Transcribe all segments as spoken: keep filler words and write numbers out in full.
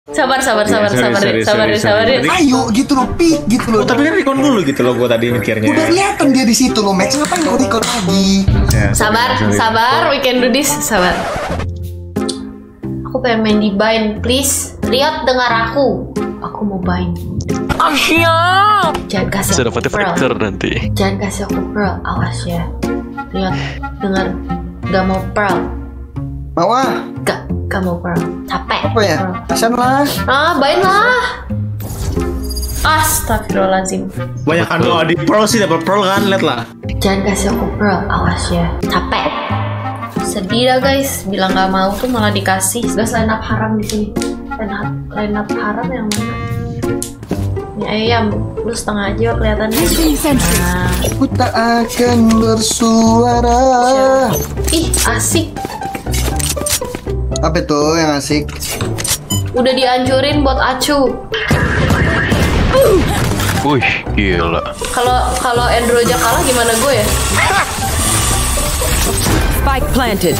Sabar, sabar, sabar, Ya, sorry, sabar, sorry, sabar, sorry, sabar, sorry. sabar. Ayo gitu loh, Pi, gitu loh. Oh, tapi kan recon dulu gitu loh, gue tadi mikirnya. Udah kelihatan dia di situ loh, Max. Ngapain kau recall lagi? Ya, sorry, Sabar, sorry. sabar, we can do this, sabar. Aku pengen main di Bind, please. Lihat, dengar aku. Aku mau Bind. Jangan kasih Bisa aku dapat pearl. factor nanti. Jangan kasih aku pearl, awas ya. Lihat, dengar. Gak mau pearl. Mau ah? Gak, gak mau pearl. Capek. Apa ya? Pearl. Pesan lah. Ah, Bind lah. Astagfirullahaladzim. Banyak kan doa di Pearl sih, dapat Pearl kan, lihat lah. Jangan kasih aku pearl, awas ya. Capek. Sedih dah guys, bilang gak mau tuh malah dikasih. Gas line up haram di sini. Line up, line up haram yang mana? Ini ayam, lu setengah aja kelihatannya. Nah, Aku tak akan bersuara. ih asik. Apa tuh yang asik? Udah dianjurin buat acu. Wih, gila. Kalau kalau Androja kalah gimana gue ya? Spike planted.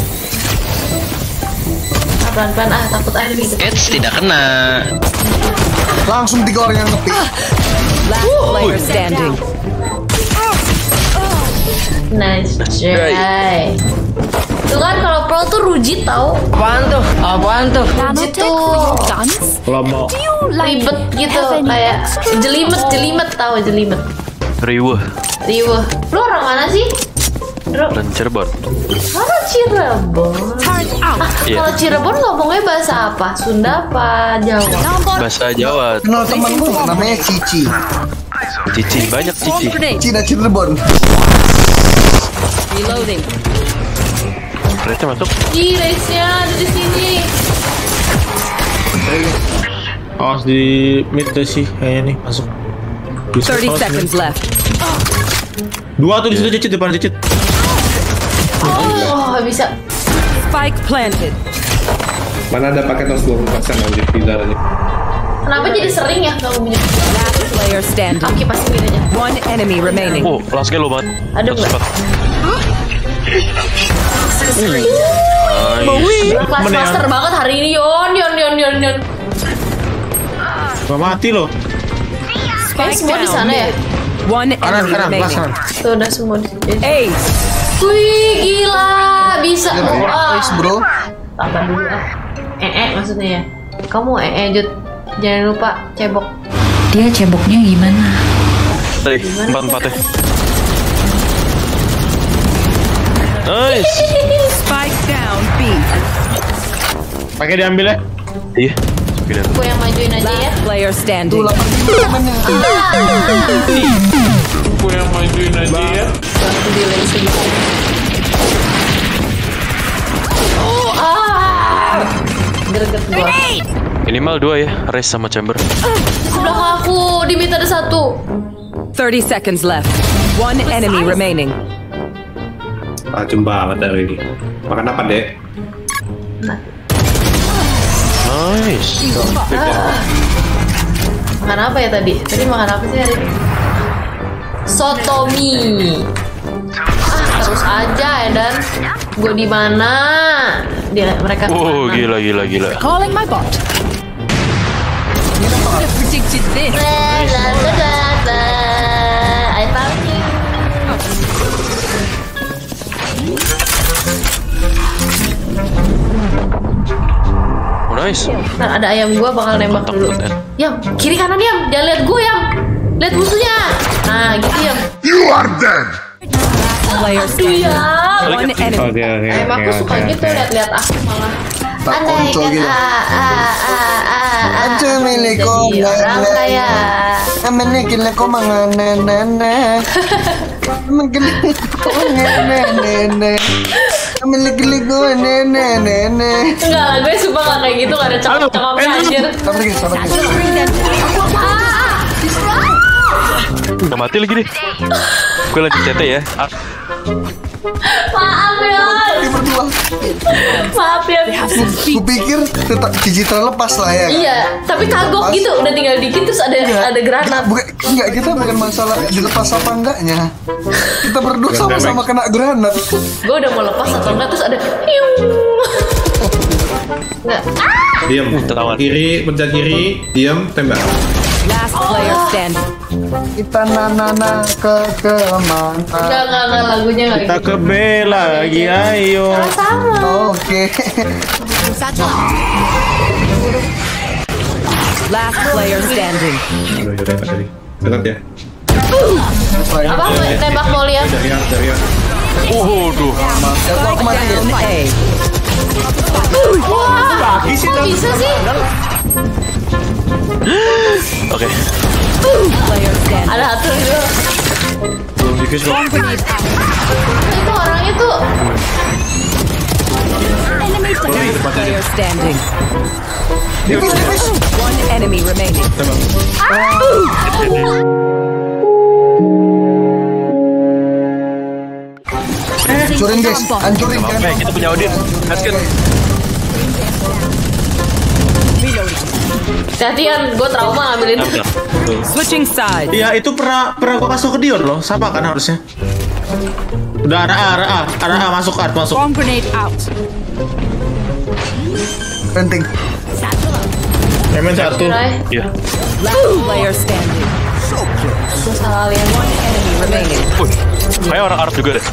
Ah, pelan-pelan ah, takut air gitu. Eits, tidak kena. Langsung tiga orang yang ngepick. Last player standing. Nice try. Tuh kan kalau pro tuh rujit tau. Apaan tuh? Apaan tuh? Rujit tuh Kalau mau ribet gitu, kayak jelimet, jelimet tau jelimet. Riweh. Riweh. Lu orang mana sih? Bro, Dan Cirebon. mana Cirebon? Ah, Iya. kalau Cirebon ngomongnya bahasa apa? Sunda apa Jawa? Bahasa Jawa. Kenal teman gue namanya Cici. Cici, banyak cici. Cina Cirebon. Reloading. Berarti masuk. Ih, race-nya ada di sini. awas di mid tuh sih, kayaknya nih masuk. Bisa thirty awas seconds nih. left. Dua tuh di situ cicit, depan cicit. Oh, nggak bisa. Spike planted. Mana ada paket tos dua puluh persen anjir pizza aja. Kenapa jadi sering ya kamu punya? Last player standing. Oke, pasti gini aja. One enemy remaining. Oh, last kill lo banget. Ada Satu nggak? spot. Kelas Menang. master banget hari ini, Yon, Yon, Yon, Yon, Yon. Gak mati loh. Kayak semua di sana ya. One Kanan, enemy kanan, remaining. belakang. Tuh udah semua di sini. Ace. Wih, gila, bisa. Ah. Guys bro. Tambah dulu ah. Eh, eh, maksudnya ya. Kamu eh, eh, Jut. Jangan lupa cebok. Dia ceboknya gimana? Tadi, empat-empat ya. Nice. Spike down B. Pakai diambil ya. Iya. Pindah. Aku yang majuin aja ya. Last player standing. Aku yang majuin aja ya. Aku delay sedikit. Oh, ah. Greget gua. Minimal dua ya, Race sama Chamber. Sebelah aku, di mid ada satu. thirty seconds left. One enemy remaining. Tajam banget hari ini. Makan apa dek? Nice. Makan apa ya tadi? Tadi makan apa sih hari ini? Sotomi. Ah, terus aja ya dan gue di mana? Dia mereka. Oh, kemana? gila gila gila. Calling my bot. Predicted this. La, la, la, la, la. I found you. Oh, nice. Nah, ada ayam gua bakal nembak Mantap, dulu. Ted. Yam, kiri kanan Yam. Jangan lihat gua Yam. Lihat musuhnya. Nah, gitu Yam. Player Aduh standing. Yam. One enemy. Oke oke Ayam oke aku suka oke. gitu lihat-lihat aku malah. Tak Andai kontrol kan gitu. ah, ah, ah, ah, ah, Aja ah, milik jadi orang orang lain. kaya. Amene kile ko mga nene. Amene ko mga nene. Amene kile ko nene nene. Enggak lah, gue sumpah gak kayak gitu, gak ada cakap-cakapnya anjir. Sabar lagi, sabar lagi. Udah mati lagi nih. Gue lagi C T ya. Ah, Maaf ya, Ini berdua. maaf ya. Kupikir tetap Cici terlepas lah ya. Iya, tapi kagok gitu, udah tinggal dikit terus ada ada granat. Bukan, enggak, kita bukan masalah dilepas apa enggaknya. Kita berdua sama-sama kena granat. Gue udah mau lepas atau enggak terus ada. Hiu. Nggak. Diam. Kiri, pencet kiri, diam, tembak. Last player standing. Kita nana ke ke mana? Enggak, enggak, enggak, lagunya nggak Kita gitu. ke B lagi, ayo. Sama. Oke. Last player standing. Aduh, yaudah, tadi. Dekat ya. Apa? Tembak volley ya? Dari yang, dari yang. Waduh. Aku mati. Down A. Wah, kok bisa sih? Oke. Player standing. Ada satu itu. Diffuse bro. Itu orangnya tuh. Last player standing. Tipis, tipis. One enemy remaining. Hancurin guys, hancurin kan. Oke, kita punya Odin. Let's go. Hati-hatian, gue trauma ngambilin. Switching sides. Iya itu pernah pernah gua kasih ke Dion loh, sama kan harusnya. Udah ada A, ada A, ada A masuk art masuk. Bomb grenade out. Penting. Emen satu. Rai, Iya. Last player standing. gue salah lihat. Enemy remaining. Wih, kayak orang Arab juga deh.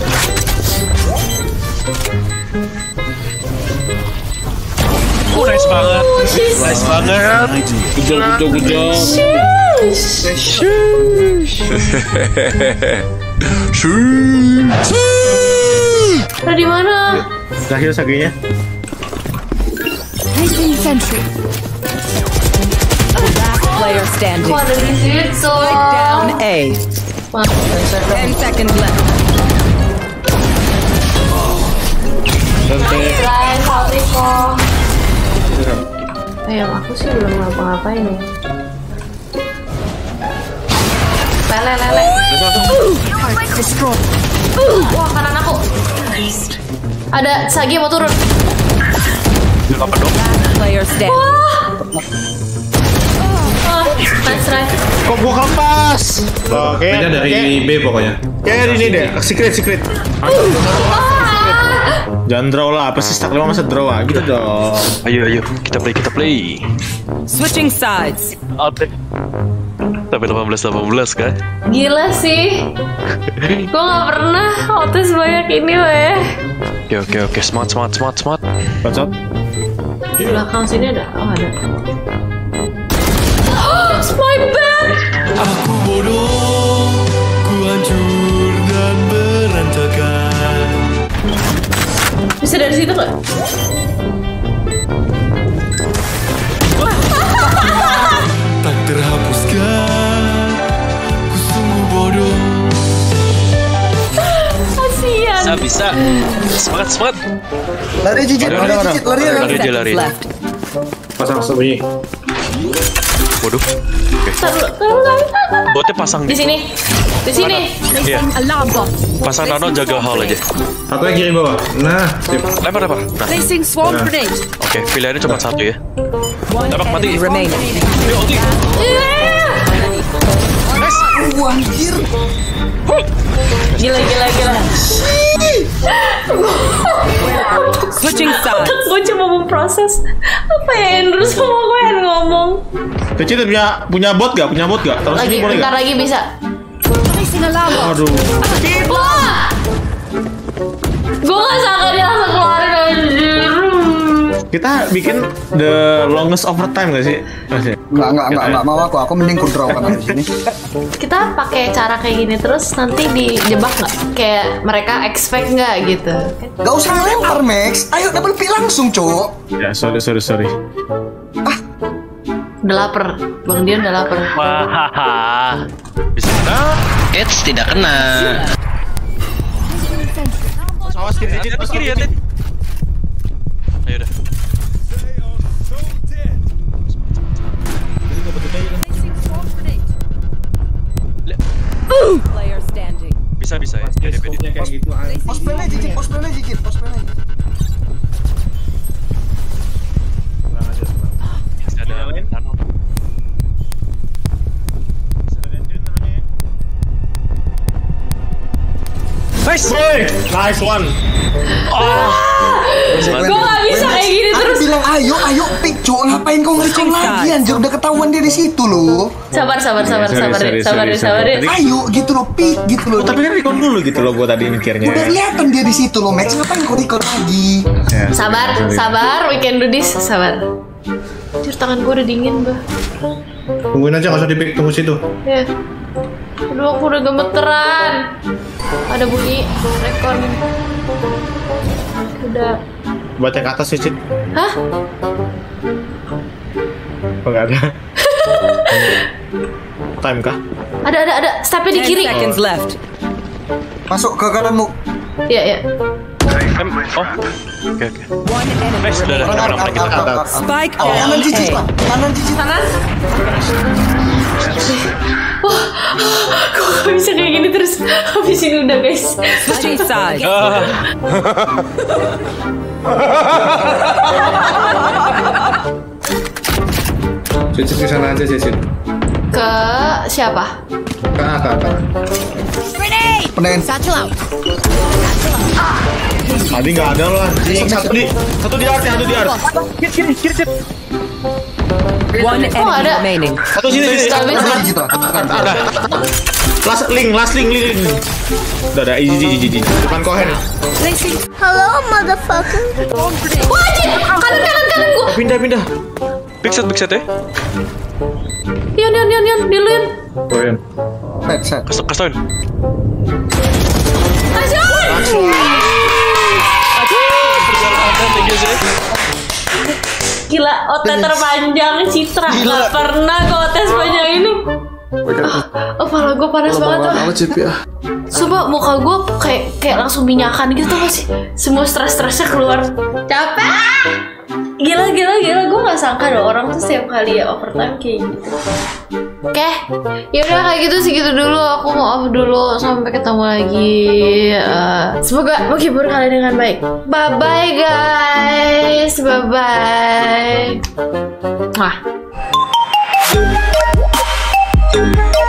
Oh, nice banget. Nice banget. Gujol, gujol, gujol. Ada di mana? Terakhir saginya. Last player standing. Kok ada di situ? Down A. Masuk, masuk. Ten seconds left. Rai, sorry kok. Eh, aku sih belum ngapa-ngapain nih. Lele, lele. Wah, kanan aku. Ada Sagi mau turun. Apa dong? Last player standing. Ah, nice Rai. Kok gua kampas? Oke. Kayaknya dari B pokoknya. Kayak ini deh, secret secret. Jangan draw lah, apa sih stack lima masa draw ah, gitu dong. Ayo, ayo. Kita play, kita play. Switching sides. Oke. Sampai delapan belas delapan belas kan? Gila sih. Gue gak pernah otis banyak ini weh. Oke, oke, oke. Smart, smart, smart, smart. Konsol. Di belakang sini ada. Oh ada. It's my bed. Aku bodoh, ku hancur dan berantakan. Bisa dari situ nggak? Tak terhapuskan, ku sungguh bodoh. Kasian. Bisa, bisa. Semangat, semangat. Lari cicit, lari cicit, lari lari. Lari aja, lari. Left. Pasang sembunyi. Waduh. Oke. Taruh, taruh, taruh, taruh. Botnya pasang Di sini. Di sini. Iya. Alarm bot. Pasang nano jaga hall aja. Satu lagi kiri bawah. Nah, sip. Lempar, lempar. Nah, Placing swarm grenade. oke. Pilihannya cuma satu ya. One Tembak mati. enemy remaining. Ayo, ulti. Wah, anjir. Gila, gila, gila. Switching sides. Gue cuma memproses apa ya Andrew sama gue yang ngomong. Kecil punya punya bot gak? Punya bot gak? Terus Lagi, ini boleh bentar gak? lagi bisa. Placing alarm bot. Aduh. Wah! Gue gak sangka dia langsung keluarin anjir. Kita bikin the longest overtime gak sih? Gak sih? Enggak, enggak, enggak, enggak mau aku. Aku mending ku draw kan di sini. Kita pakai cara kayak gini terus nanti dijebak nggak? Kayak mereka expect nggak gitu? Gak usah ngelempar, Max. Ayo double pick langsung, Cok. Ya sorry sorry sorry. Udah lapar, Bang Dian udah lapar. Wah, bisa kena. Eits, tidak kena. Awas kiri Hati kiri ya, Tit. Ayo dah. Player standing. Bisa, bisa ya. Pede, pede. Kayak gitu. Post play aja, Cik. Post play aja, Cik. Post play aja. Masih ada nano. Nice boy, nice one. Semangat. Gue nggak bisa kayak gini Aku terus. bilang ayo, ayo, pick, cowok ngapain kau nge-recall lagi anjir, udah ketahuan dia di situ loh. Sabar, sabar, sabar, sorry, sabar, sorry, sabar, sorry, sabar. sorry. Ayo gitu loh, pick gitu loh. Oh, tapi kan recon dulu gitu loh gua tadi mikirnya. Udah kelihatan dia di situ loh, Max, ngapain kau recall lagi? Ya, Sabar, sorry. sabar, we can do this, sabar. Anjir, tangan gue udah dingin, bah. Tungguin aja, nggak usah di-pick, tunggu situ. Ya. Aduh, aku udah gemeteran. Ada bunyi rekon. Udah. Buat yang ke atas sih, Cid. Hah? Oh, nggak ada. Time kah? Ada, ada, ada. Stepnya di Ten kiri. seconds left. Masuk ke kananmu. Iya, iya. Em, oh, oke oke. One enemy Nice, udah, udah, remaining. menang, menang, kita Up, up, up, up. Spike Kanan down cici, A. Pak. Kanan cici. Kanan. Wah, kok gak bisa kayak gini terus? Habis ini udah, guys. Switching sides. Ah, Cicit ke sana aja, Cicit. Ke siapa? Ke A, ke A, ke A. Penain. Tadi nggak ada loh anjing. Satu di satu di art, satu di art. One Oh, enemy ada. remaining. Satu sini sini. Nggak bisa. Kanan cici, Pak. Ada. Last link, last link, link, link. Udah ada, easy, easy, easy. Depan Kohen. Halo, motherfucker. Wah, anjir. Kanan, kanan, kanan gua. Pindah, pindah. big set, big set ya. Yan, yan, yan, yan. Di lu, Yan. Koen. Set, set. Kasih, kasih tauin. Asyik. Thank you, Zay. Gila, O T terpanjang Citra. Gila. Gak pernah ke O T sepanjang ini. Oh, kepala gue panas banget tuh. Apa Cip ya? Coba muka gue kayak kayak langsung minyakan gitu tau gak sih? Semua stres-stresnya keluar. Capek. Gila, gila, gila. Gue gak sangka dong orang tuh setiap kali ya overtime kayak gitu. Oke, yaudah kayak gitu segitu dulu. Aku mau off dulu. Sampai ketemu lagi. Uh, semoga menghibur kalian dengan baik. Bye bye guys. Bye bye. Wah.